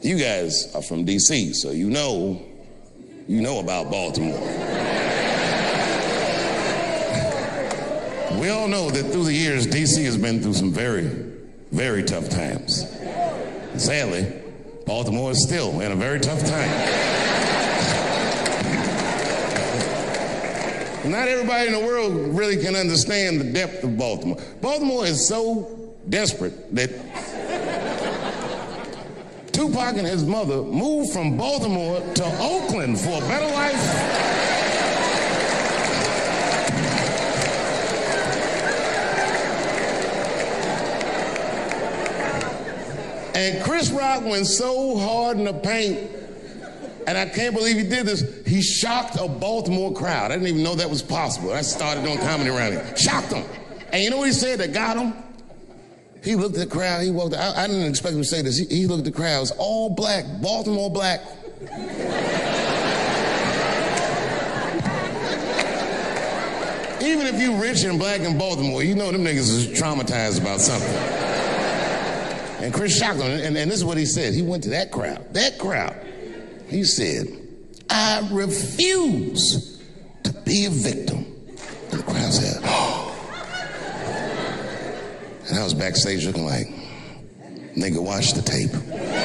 You guys are from D.C., so you know about Baltimore. We all know that through the years, D.C. has been through some very, very tough times. Sadly, Baltimore is still in a very tough time. Not everybody in the world really can understand the depth of Baltimore. Baltimore is so desperate that Tupac and his mother moved from Baltimore to Oakland for a better life. And Chris Rock went so hard in the paint, and I can't believe he did this, he shocked a Baltimore crowd. I didn't even know that was possible. I started doing comedy around here. Shocked them. And you know what he said that got him? He looked at the crowd, he walked out. I didn't expect him to say this. He looked at the crowd, it was all black, Baltimore black. Even if you rich and black in Baltimore, you know them niggas is traumatized about something. And Chris shocked him, and this is what he said. He went to that crowd. He said, I refuse to be a victim. And the crowd said, oh. And I was backstage looking like, nigga, watch the tape.